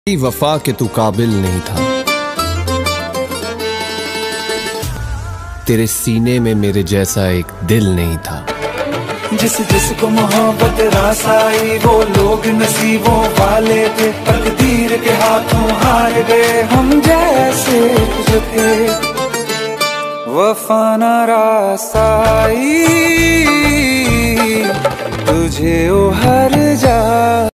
वफा के तू काबिल नहीं था। तेरे सीने में मेरे जैसा एक दिल नहीं था। जिसको मोहब्बत रास आई वो लोग नसीबों वाले थे, तकदीर के हाथों हार गए हम जैसे जो थे। वफा ना रास आई तुझे ओ हर जा